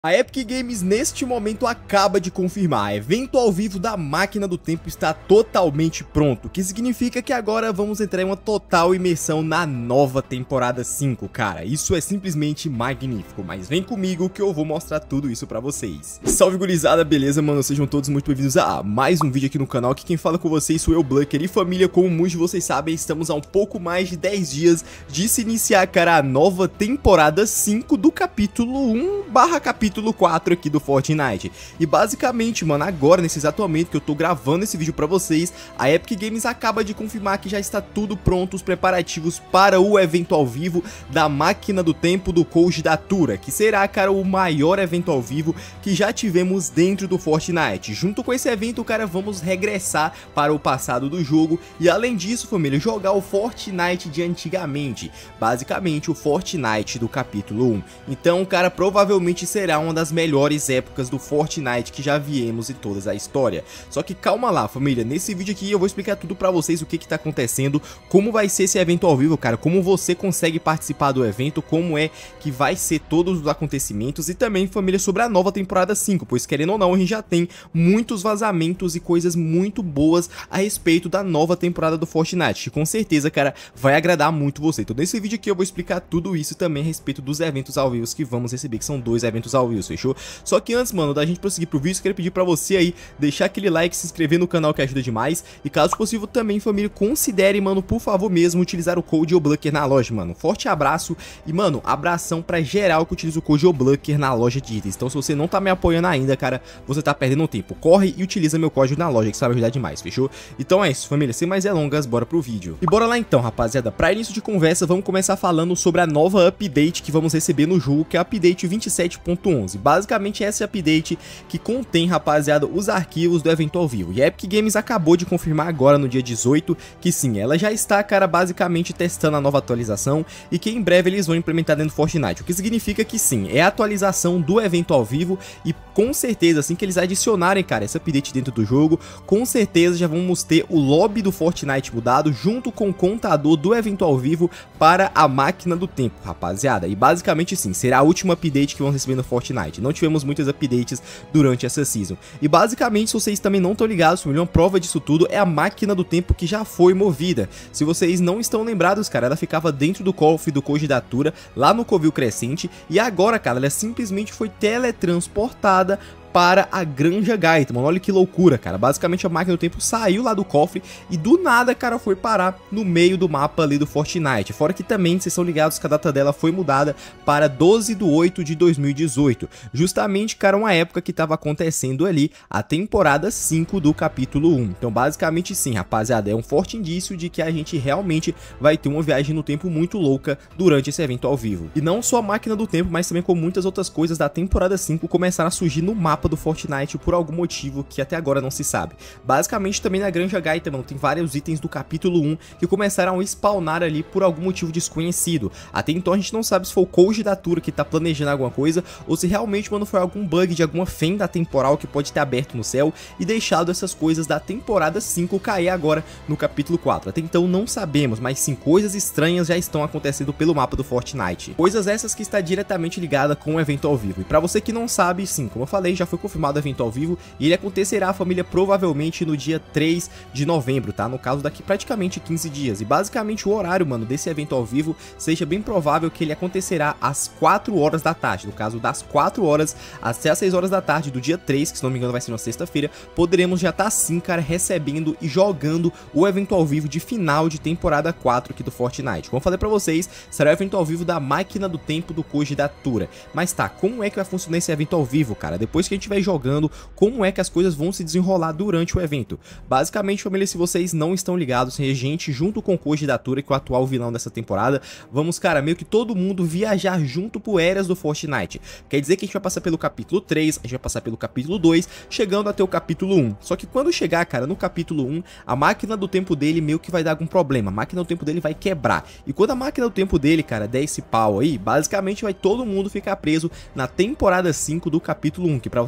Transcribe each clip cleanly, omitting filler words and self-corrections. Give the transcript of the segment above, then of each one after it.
A Epic Games neste momento acaba de confirmar, evento ao vivo da Máquina do Tempo está totalmente pronto, o que significa que agora vamos entrar em uma total imersão na nova temporada 5, cara, isso é simplesmente magnífico, mas vem comigo que eu vou mostrar tudo isso pra vocês. Salve gurizada, beleza mano, sejam todos muito bem-vindos a mais um vídeo aqui no canal, que quem fala com vocês sou eu, Blucker, e família, como muitos de vocês sabem, estamos há um pouco mais de 10 dias de se iniciar, cara, a nova temporada 5 do capítulo 1/capítulo 4 aqui do Fortnite. E basicamente, mano, agora, nesse exato momento que eu tô gravando esse vídeo pra vocês, a Epic Games acaba de confirmar que já está tudo pronto, os preparativos para o evento ao vivo da Máquina do Tempo do Koji Datura, que será, cara, o maior evento ao vivo que já tivemos dentro do Fortnite. Junto com esse evento, cara, vamos regressar para o passado do jogo e, além disso, família, jogar o Fortnite de antigamente, basicamente o Fortnite do capítulo 1. Então, cara, provavelmente será uma das melhores épocas do Fortnite que já viemos em toda a história. Só que calma lá, família, nesse vídeo aqui eu vou explicar tudo pra vocês, o que tá acontecendo, como vai ser esse evento ao vivo, cara, como você consegue participar do evento, como é que vai ser todos os acontecimentos e também, família, sobre a nova temporada 5, pois querendo ou não, a gente já tem muitos vazamentos e coisas muito boas a respeito da nova temporada do Fortnite, que com certeza, cara, vai agradar muito você. Então nesse vídeo aqui eu vou explicar tudo isso também a respeito dos eventos ao vivo que vamos receber, que são 2 eventos ao vivo, fechou? Só que antes, mano, da gente prosseguir pro vídeo, eu queria pedir pra você aí deixar aquele like, se inscrever no canal que ajuda demais e, caso possível, também, família, considere, mano, por favor mesmo, utilizar o code OBLUCKER na loja, mano. Forte abraço e, mano, abração pra geral que utiliza o code OBLUCKER na loja de itens. Então, se você não tá me apoiando ainda, cara, você tá perdendo tempo. Corre e utiliza meu código na loja, que isso vai ajudar demais, fechou? Então é isso, família, sem mais delongas, bora pro vídeo. E bora lá então, rapaziada. Pra início de conversa, vamos começar falando sobre a nova update que vamos receber no jogo, que é a update 27.11. Basicamente essa é a update que contém, rapaziada, os arquivos do evento ao vivo. E a Epic Games acabou de confirmar agora no dia 18 que sim, ela já está, cara, basicamente testando a nova atualização e que em breve eles vão implementar dentro do Fortnite. O que significa que sim, é a atualização do evento ao vivo e com certeza, assim que eles adicionarem, cara, essa update dentro do jogo, com certeza já vamos ter o lobby do Fortnite mudado junto com o contador do evento ao vivo para a Máquina do Tempo, rapaziada. E basicamente sim, será a última update que vamos receber no Fortnite. Não tivemos muitas updates durante essa season. E basicamente, se vocês também não estão ligados, uma prova disso tudo é a Máquina do Tempo que já foi movida. Se vocês não estão lembrados, cara, ela ficava dentro do cofre do Koji Datura, lá no Covil Crescente, e agora, cara, ela simplesmente foi teletransportada para a Granja Gaita, mano, olha que loucura, cara. Basicamente a Máquina do Tempo saiu lá do cofre e do nada, cara, foi parar no meio do mapa ali do Fortnite. Fora que também, vocês são ligados que a data dela foi mudada para 12/8/2018, justamente, cara, uma época que tava acontecendo ali a temporada 5 do capítulo 1. Então basicamente sim, rapaziada, é um forte indício de que a gente realmente vai ter uma viagem no tempo muito louca durante esse evento ao vivo. E não só a Máquina do Tempo, mas também com muitas outras coisas da temporada 5 começaram a surgir no mapa do Fortnite por algum motivo que até agora não se sabe. Basicamente também na Granja Gaita, mano, tem vários itens do capítulo 1 que começaram a spawnar ali por algum motivo desconhecido. Até então a gente não sabe se foi o Koji Datura que tá planejando alguma coisa ou se realmente, mano, foi algum bug de alguma fenda temporal que pode ter aberto no céu e deixado essas coisas da temporada 5 cair agora no capítulo 4. Até então não sabemos, mas sim, coisas estranhas já estão acontecendo pelo mapa do Fortnite. Coisas essas que está diretamente ligada com o evento ao vivo. E pra você que não sabe, sim, como eu falei, já foi confirmado o evento ao vivo e ele acontecerá, família, provavelmente no dia 3 de novembro, tá? No caso, daqui praticamente 15 dias. E basicamente o horário, mano, desse evento ao vivo seja bem provável que ele acontecerá às 4 horas da tarde. No caso, das 4 horas até as 6 horas da tarde do dia 3, que se não me engano vai ser na sexta-feira, poderemos já estar assim, cara, recebendo e jogando o evento ao vivo de final de temporada 4 aqui do Fortnite. Como eu falei pra vocês, será o evento ao vivo da Máquina do Tempo do Koji Datura. Mas tá, como é que vai funcionar esse evento ao vivo, cara? Depois que a gente vai jogando, como é que as coisas vão se desenrolar durante o evento. Basicamente, família, se vocês não estão ligados, a gente, junto com o Koji Datura, que é o atual vilão dessa temporada, vamos, cara, meio que todo mundo viajar junto por eras do Fortnite. Quer dizer que a gente vai passar pelo capítulo 3, a gente vai passar pelo capítulo 2, chegando até o capítulo 1. Só que quando chegar, cara, no capítulo 1, a Máquina do Tempo dele meio que vai dar algum problema. A Máquina do Tempo dele vai quebrar. E quando a Máquina do Tempo dele, cara, der esse pau aí, basicamente vai todo mundo ficar preso na temporada 5 do capítulo 1, que pra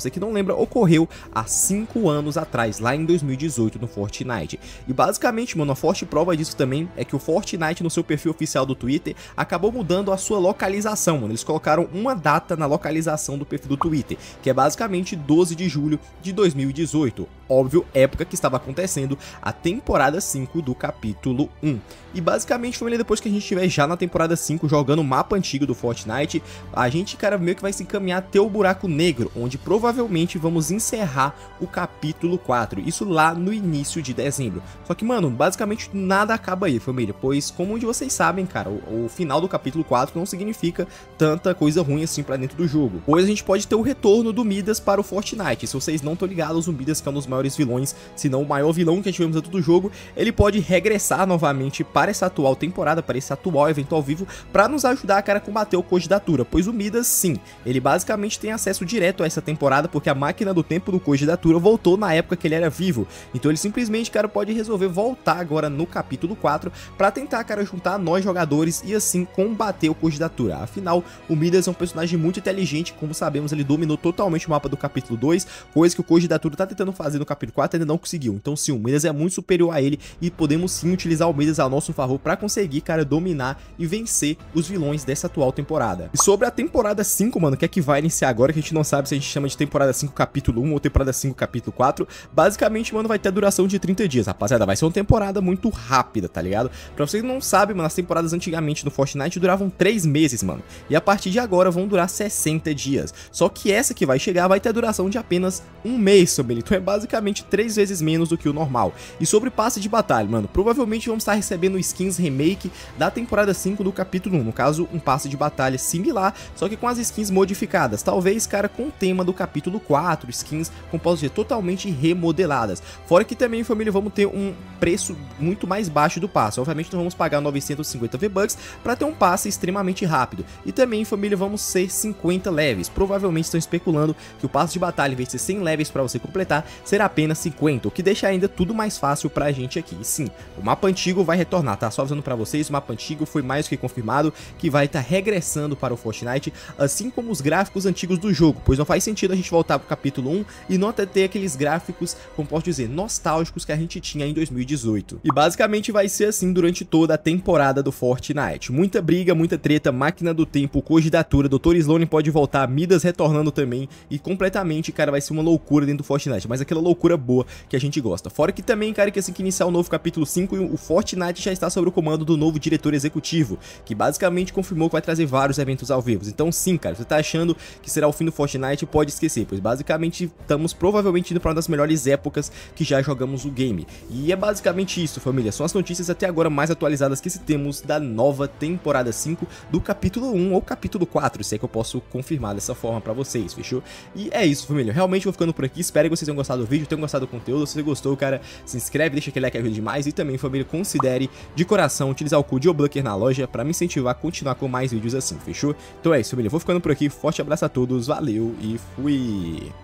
você que não lembra, ocorreu há 5 anos atrás, lá em 2018 no Fortnite. E basicamente, mano, a forte prova disso também é que o Fortnite no seu perfil oficial do Twitter acabou mudando a sua localização, mano. Eles colocaram uma data na localização do perfil do Twitter, que é basicamente 12 de julho de 2018. Óbvio, época que estava acontecendo a temporada 5 do capítulo 1. E basicamente, família, depois que a gente estiver já na temporada 5 jogando o mapa antigo do Fortnite, a gente, cara, meio que vai se encaminhar até o buraco negro, onde provavelmente vamos encerrar o capítulo 4, isso lá no início de dezembro. Só que, mano, basicamente nada acaba aí, família, pois como vocês sabem, cara, o final do capítulo 4 não significa tanta coisa ruim assim pra dentro do jogo, pois a gente pode ter o retorno do Midas para o Fortnite. Se vocês não estão ligados, o Midas, que é um dos maiores vilões, se não o maior vilão que tivemos dentro do jogo, ele pode regressar novamente para essa atual temporada, para esse atual evento ao vivo, para nos ajudar, cara, a combater o Koji Datura, pois o Midas, sim, ele basicamente tem acesso direto a essa temporada, porque a máquina do tempo do Koji Datura voltou na época que ele era vivo. Então ele simplesmente, cara, pode resolver voltar agora no capítulo 4 para tentar, cara, juntar nós jogadores e assim combater o Koji Datura. Afinal, o Midas é um personagem muito inteligente, como sabemos, ele dominou totalmente o mapa do capítulo 2, coisa que o Koji Datura tá tentando fazer no capítulo 4 e ainda não conseguiu. Então sim, o Midas é muito superior a ele e podemos sim utilizar o Midas ao nosso favor para conseguir, cara, dominar e vencer os vilões dessa atual temporada. E sobre a temporada 5, mano, que é que vai iniciar agora, que a gente não sabe se a gente chama de temporada 5 capítulo 1 ou temporada 5 capítulo 4, basicamente, mano, vai ter a duração de 30 dias, rapaziada. Vai ser uma temporada muito rápida, tá ligado? Pra vocês que não sabem, mano, as temporadas antigamente no Fortnite duravam 3 meses, mano, e a partir de agora vão durar 60 dias. Só que essa que vai chegar vai ter a duração de apenas 1 mês, família. Então é basicamente 3 vezes menos do que o normal. E sobre passe de batalha, mano, provavelmente vamos estar recebendo skins remake da temporada 5 do capítulo 1, no caso, um passe de batalha similar, só que com as skins modificadas, talvez, cara, com o tema do capítulo 4, skins, como posso dizer, totalmente remodeladas. Fora que também, família, vamos ter um preço muito mais baixo do passe. Obviamente não vamos pagar 950 V-Bucks para ter um passe extremamente rápido. E também, família, vamos ser 50 leves. Provavelmente estão especulando que o passe de batalha, em vez de ser 100 leves para você completar, será apenas 50, o que deixa ainda tudo mais fácil pra gente aqui. E sim, o mapa antigo vai retornar, tá? Só avisando pra vocês, o mapa antigo foi mais do que confirmado que vai estar regressando para o Fortnite, assim como os gráficos antigos do jogo, pois não faz sentido a gente voltar pro capítulo 1 e não até ter aqueles gráficos, como posso dizer, nostálgicos que a gente tinha em 2018. E basicamente vai ser assim durante toda a temporada do Fortnite. Muita briga, muita treta, máquina do tempo, Koji Datura, Dr. Slone pode voltar, Midas retornando também, e completamente, cara, vai ser uma loucura dentro do Fortnite, mas aquela loucura boa que a gente gosta. Fora que também, cara, que assim que iniciar o novo capítulo 5, o Fortnite já está sob o comando do novo diretor executivo, que basicamente confirmou que vai trazer vários eventos ao vivo. Então sim, cara, você tá achando que será o fim do Fortnite, pode esquecer, pois basicamente estamos provavelmente indo para uma das melhores épocas que já jogamos o game. E é basicamente isso, família, são as notícias até agora mais atualizadas que temos da nova temporada 5 do capítulo 1 ou capítulo 4, se é que eu posso confirmar dessa forma pra vocês, fechou? E é isso, família, realmente vou ficando por aqui, espero que vocês tenham gostado do vídeo, tenham gostado do conteúdo. Se você gostou, cara, se inscreve, deixa aquele like, ajuda demais. E também, família, considere de coração utilizar o code OBLUCKER na loja pra me incentivar a continuar com mais vídeos assim, fechou? Então é isso, família, vou ficando por aqui, forte abraço a todos, valeu e fui!